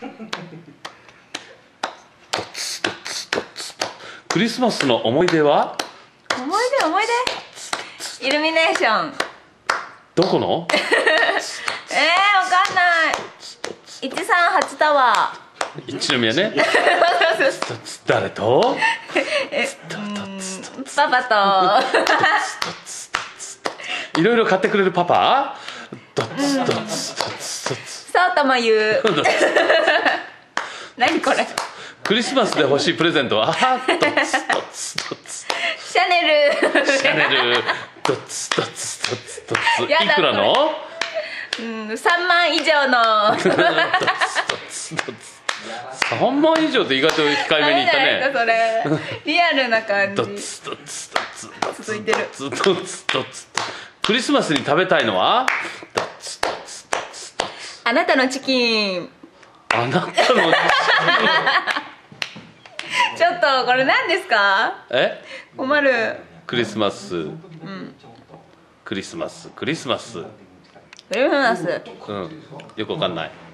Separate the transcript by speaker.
Speaker 1: クリスマスの思い出は？
Speaker 2: 思い出イルミネーション。
Speaker 1: どこの？
Speaker 2: わかんない138タワー。
Speaker 1: 一宮ね。誰と？
Speaker 2: パパと
Speaker 1: いろいろ買ってくれるパパ？
Speaker 2: そうとも言う。何これ？
Speaker 1: クリスマスで欲しいプレゼントは？
Speaker 2: シャネル。
Speaker 1: シャネル。い
Speaker 2: やだ
Speaker 1: くらの
Speaker 2: ？3万以上の。
Speaker 1: 3万以上って意外と控えめにいったね。
Speaker 2: それリアルな感じ。続いてる。
Speaker 1: クリスマスに食べたいのは？
Speaker 2: あなたのチキン。
Speaker 1: あなたのチキン。
Speaker 2: ちょっとこれ何ですか？困る。
Speaker 1: クリスマス、クリスマス
Speaker 2: クリスマス。
Speaker 1: よくわかんない。